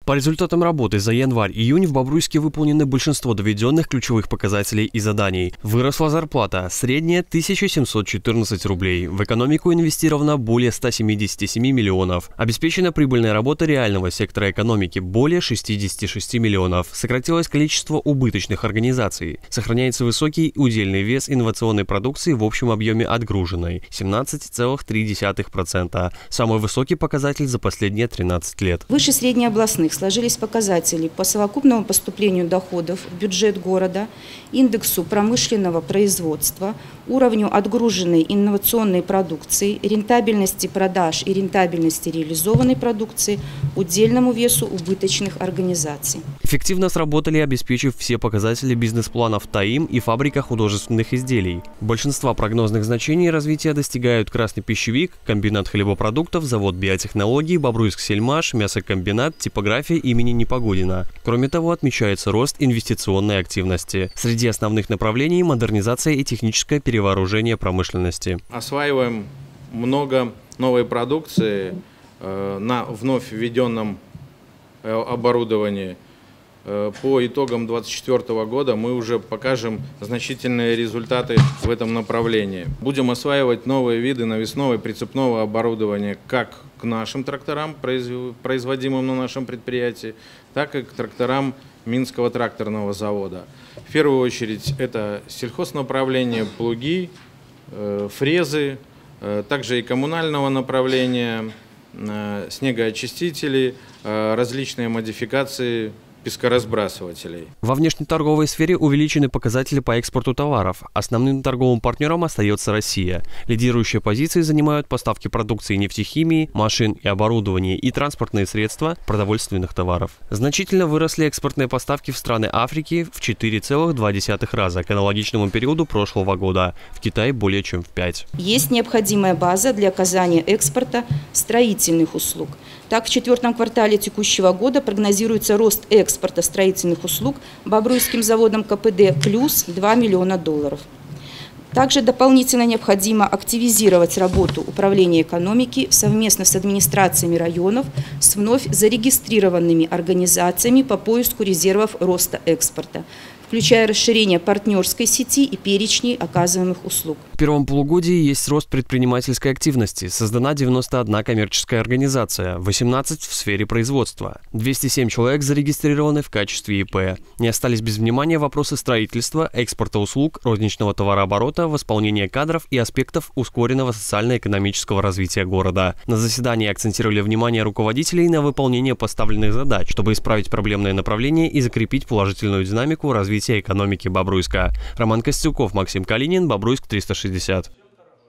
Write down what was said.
По результатам работы за январь-июнь в Бобруйске выполнены большинство доведенных ключевых показателей и заданий. Выросла зарплата, средняя 1714 рублей. В экономику инвестировано более 177 миллионов. Обеспечена прибыльная работа реального сектора экономики более 66 миллионов. Сократилось количество убыточных организаций. Сохраняется высокий удельный вес инновационной продукции в общем объеме отгруженной – 17,3%. Самый высокий показатель за последние 13 лет. Выше среднеобластных сложились показатели по совокупному поступлению доходов в бюджет города, индексу промышленного производства, уровню отгруженной инновационной продукции, рентабельности продаж и рентабельности реализованной продукции, удельному весу убыточных организаций. Эффективно сработали, обеспечив все показатели бизнес-планов ТАИМ и фабрика художественных изделий. Большинство прогнозных значений развития достигают Красный пищевик, комбинат хлебопродуктов, завод биотехнологий, Бобруйск-Сельмаш, мясокомбинат, типография имени Непогодина. Кроме того, отмечается рост инвестиционной активности. Среди основных направлений – модернизация и техническое перевооружение промышленности. Осваиваем много новой продукции на вновь введенном оборудовании. По итогам 2024 года мы уже покажем значительные результаты в этом направлении. Будем осваивать новые виды навесного и прицепного оборудования как к нашим тракторам, производимым на нашем предприятии, так и к тракторам Минского тракторного завода. В первую очередь это сельхознаправление, плуги, фрезы, также и коммунального направления, снегоочистители, различные модификации пескоразбрасывателей. Во внешнеторговой сфере увеличены показатели по экспорту товаров. Основным торговым партнером остается Россия. Лидирующие позиции занимают поставки продукции нефтехимии, машин и оборудования и транспортные средства продовольственных товаров. Значительно выросли экспортные поставки в страны Африки в 4,2 раза к аналогичному периоду прошлого года. В Китае более чем в 5. Есть необходимая база для оказания экспорта строительных услуг. Так, в четвертом квартале текущего года прогнозируется рост экспорта строительных услуг Бобруйским заводом КПД плюс $2 миллиона. Также дополнительно необходимо активизировать работу управления экономики совместно с администрациями районов с вновь зарегистрированными организациями по поиску резервов роста экспорта, включая расширение партнерской сети и перечней оказываемых услуг. В первом полугодии есть рост предпринимательской активности. Создана 91 коммерческая организация, 18 в сфере производства. 207 человек зарегистрированы в качестве ИП. Не остались без внимания вопросы строительства, экспорта услуг, розничного товарооборота, восполнения кадров и аспектов ускоренного социально-экономического развития города. На заседании акцентировали внимание руководителей на выполнение поставленных задач, чтобы исправить проблемные направления и закрепить положительную динамику развития экономики Бобруйска. Роман Костюков, Максим Калинин, Бобруйск 360.